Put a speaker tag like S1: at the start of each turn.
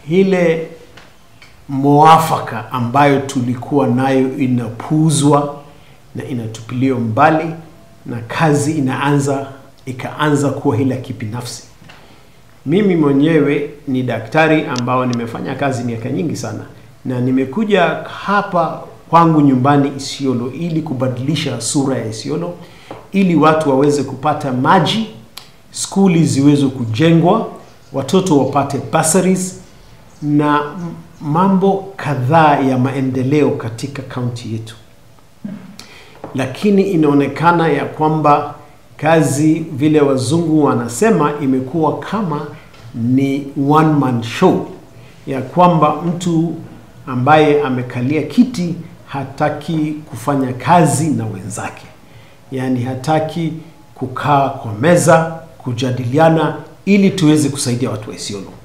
S1: ile mwafaka ambayo tulikuwa nayo inapuuzwa na inatupiliwa mbali, na kazi ikaanza kuwa hila kibinafsi. Mimi mwenyewe ni daktari ambao nimefanya kazi miaka nyingi sana, na nimekuja hapa kwangu nyumbani Isiolo ili kubadilisha sura ya Isiolo, ili watu waweze kupata maji, skuli ziweze kujengwa, watoto wapate bursaries na mambo kadhaa ya maendeleo katika kaunti yetu. Lakini inaonekana ya kwamba kazi vile wazungu wanasema imekuwa kama ni one man show, ya kwamba mtu ambaye amekalia kiti hataki kufanya kazi na wenzake. Yani hataki kukaa kwa meza kujadiliana ili tuweze kusaidia watu wa Isiolo.